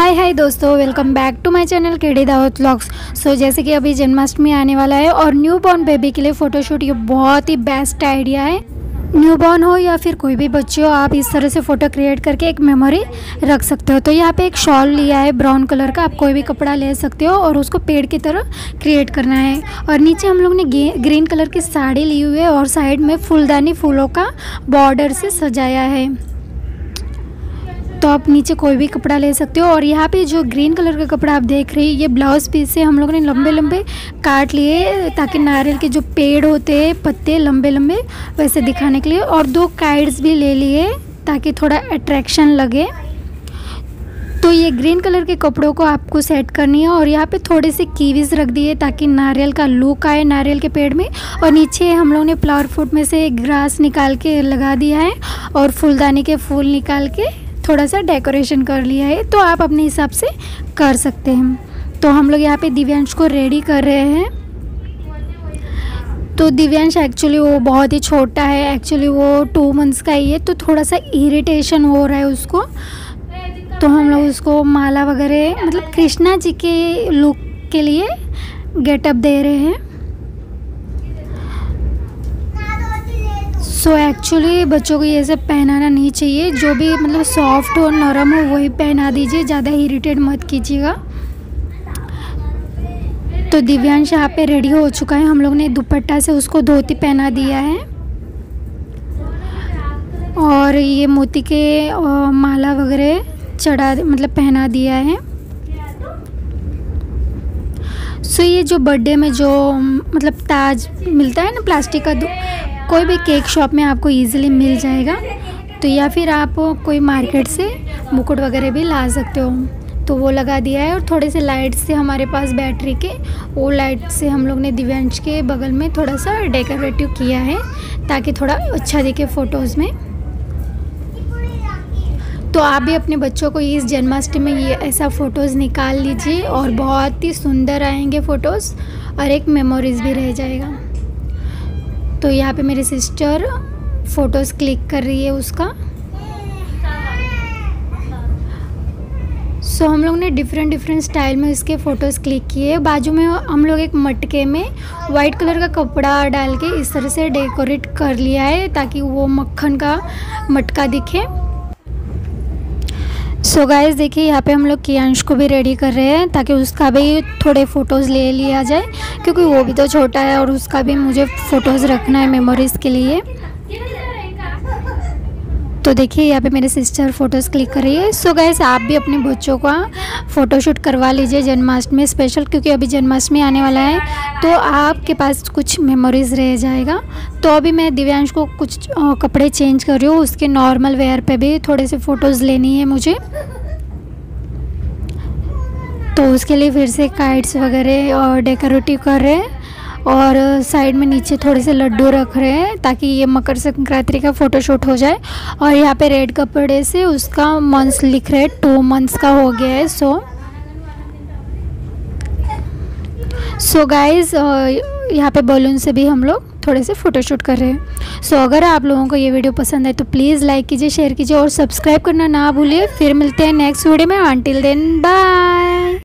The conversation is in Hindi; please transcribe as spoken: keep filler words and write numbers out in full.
हाय हाय दोस्तों, welcome back to my channel K D Dawat vlogs. So जैसे कि अभी जन्माष्टमी आने वाला है और न्यू बॉर्न बेबी के लिए फ़ोटोशूट ये बहुत ही बेस्ट आइडिया है। न्यू बॉर्न हो या फिर कोई भी बच्चे हो, आप इस तरह से फ़ोटो क्रिएट करके एक मेमोरी रख सकते हो। तो यहाँ पे एक शॉल लिया है ब्राउन कलर का, आप कोई भी कपड़ा ले सकते हो और उसको पेड़ की तरह क्रिएट करना है। और नीचे हम लोग ने ग्रीन कलर की साड़ी ली हुई है और साइड में फूलदानी फूलों का बॉर्डर से सजाया है। तो आप नीचे कोई भी कपड़ा ले सकते हो। और यहाँ पे जो ग्रीन कलर का कपड़ा आप देख रहे हैं, ये ब्लाउज पीस से हम लोगों ने लंबे लंबे काट लिए ताकि नारियल के जो पेड़ होते हैं पत्ते लंबे लंबे वैसे दिखाने के लिए। और दो काइट्स भी ले लिए ताकि थोड़ा अट्रैक्शन लगे। तो ये ग्रीन कलर के कपड़ों को आपको सेट करनी है। और यहाँ पे थोड़े से कीवीज रख दिए ताकि नारियल का लुक आए नारियल के पेड़ में। और नीचे हम लोगों ने फ्लावर पॉट में से ग्रास निकाल के लगा दिया है और फूलदानी के फूल निकाल के थोड़ा सा डेकोरेशन कर लिया है। तो आप अपने हिसाब से कर सकते हैं। तो हम लोग यहाँ पे दिव्यांश को रेडी कर रहे हैं। तो दिव्यांश एक्चुअली वो बहुत ही छोटा है, एक्चुअली वो टू मंथ्स का ही है, तो थोड़ा सा इरिटेशन हो रहा है उसको। तो हम लोग उसको माला वगैरह मतलब कृष्णा जी के लुक के लिए गेटअप दे रहे हैं। सो so एक्चुअली बच्चों को ये सब पहनाना नहीं चाहिए, जो भी मतलब सॉफ्ट और नरम हो वही पहना दीजिए, ज़्यादा इरिटेट मत कीजिएगा। तो दिव्यांश यहाँ पे रेडी हो चुका है। हम लोग ने दुपट्टा से उसको धोती पहना दिया है और ये मोती के माला वगैरह चढ़ा मतलब पहना दिया है। सो so ये जो बर्थडे में जो मतलब ताज मिलता है ना प्लास्टिक का, कोई भी केक शॉप में आपको इजीली मिल जाएगा। तो या फिर आप कोई मार्केट से मुकुट वगैरह भी ला सकते हो। तो वो लगा दिया है। और थोड़े से लाइट से हमारे पास बैटरी के, वो लाइट से हम लोग ने दिव्यांश के बगल में थोड़ा सा डेकोरेटिव किया है ताकि थोड़ा अच्छा दिखे फ़ोटोज़ में। तो आप भी अपने बच्चों को इस जन्माष्टमी में ये ऐसा फ़ोटोज़ निकाल लीजिए और बहुत ही सुंदर आएंगे फ़ोटोज़ और एक मेमोरीज़ भी रह जाएगा। तो यहाँ पे मेरी सिस्टर फ़ोटोज़ क्लिक कर रही है उसका। सो so, हम लोग ने डिफरेंट डिफरेंट स्टाइल में इसके फ़ोटोज़ क्लिक किए। बाजू में हम लोग एक मटके में वाइट कलर का कपड़ा डाल के इस तरह से डेकोरेट कर लिया है ताकि वो मक्खन का मटका दिखे। सो गाइस देखिए, यहाँ पे हम लोग कियांश को भी रेडी कर रहे हैं ताकि उसका भी थोड़े फ़ोटोज़ ले लिया जाए, क्योंकि वो भी तो छोटा है और उसका भी मुझे फ़ोटोज़ रखना है मेमोरीज़ के लिए। तो देखिए यहाँ पे मेरे सिस्टर फ़ोटोज़ क्लिक कर रही है। सो गाइस आप भी अपने बच्चों का फ़ोटोशूट करवा लीजिए जन्माष्टमी स्पेशल, क्योंकि अभी जन्माष्टमी आने वाला है तो आपके पास कुछ मेमोरीज़ रह जाएगा। तो अभी मैं दिव्यांश को कुछ कपड़े चेंज कर रही हूँ, उसके नॉर्मल वेयर पे भी थोड़े से फ़ोटोज़ लेनी है मुझे। तो उसके लिए फिर से काइट्स वगैरह और डेकोरेटिव कर रहे हैं और साइड में नीचे थोड़े से लड्डू रख रहे हैं ताकि ये मकर संक्रांति का फ़ोटोशूट हो जाए। और यहाँ पे रेड कपड़े से उसका मंथ्स लिख रहे हैं, टू मंथ्स का हो गया है। सो सो गाइज़ यहाँ पे बलून से भी हम लोग थोड़े से फ़ोटोशूट कर रहे हैं। सो so, अगर आप लोगों को ये वीडियो पसंद है तो प्लीज़ लाइक कीजिए, शेयर कीजिए और सब्सक्राइब करना ना भूलिए। फिर मिलते हैं नेक्स्ट वीडियो में। Until then bye.